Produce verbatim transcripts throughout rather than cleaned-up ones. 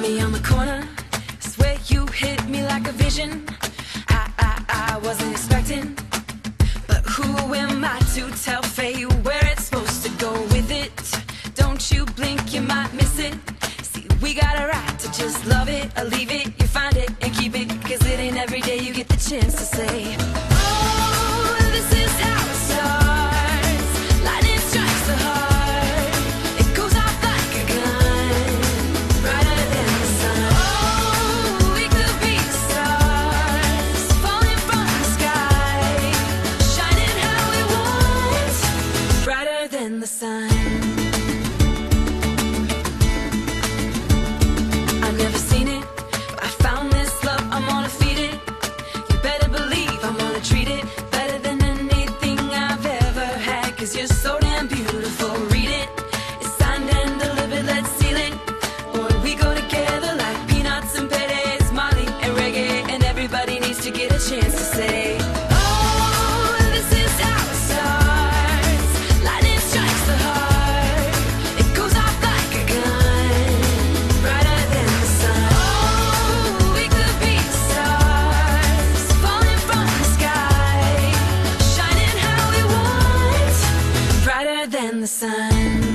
me on the corner, swear you hit me like a vision. I, I, I wasn't expecting, but who am I to tell fate where it's supposed to go with it? Don't you blink, you might miss it. See, we got a right to just love it or leave it. You find it and keep it, cause it ain't every day you get the chance to say, oh, this is how it starts. Lightning strikes the heart, it goes off like a gun, brighter than the sun. Oh, we could be stars, falling from the sky, shining how we want, brighter than the sun. I've never seen it, but I found this love, I'm gonna feed it. You better believe I'm gonna treat it better than anything I've ever had, cause you're so damn beautiful. Read it, it's signed and delivered, let's seal it. Boy, we go together like peanuts and Perez, Molly and reggae, and everybody needs to get a chance to say, oh, this is how it starts. Lightning strikes the heart, it goes off like a gun, brighter than the sun. Oh, we could be stars, falling from the sky, shining how we want, brighter than the sun.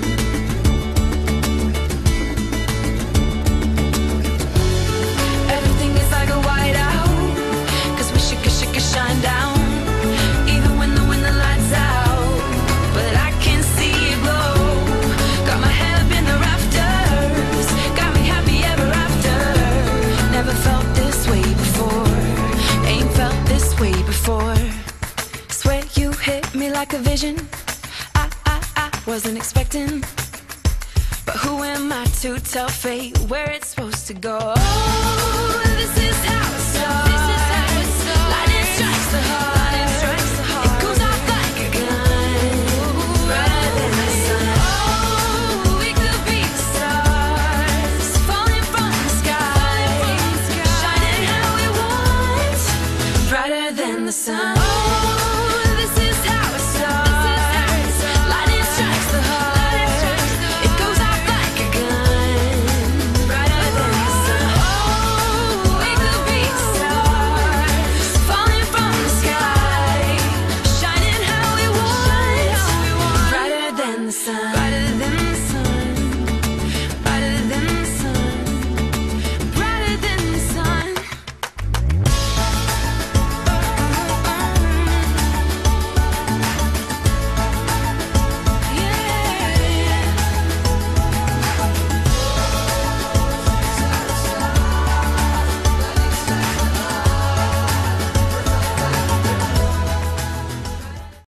Everything is like a whiteout, cause we should, should, should shine down, even when the when the lights out. But I can see it glow, got my head up in the rafters, got me happy ever after. Never felt this way before, ain't felt this way before. Swear you hit me like a vision. I, I, I wasn't expecting, but who am I to tell fate where it's supposed to go? Oh, this is how it starts. Lightning strikes the heart, it goes off like a gun, brighter than the sun. Oh, we could be stars, falling from the sky, shining how we want, brighter than the sun.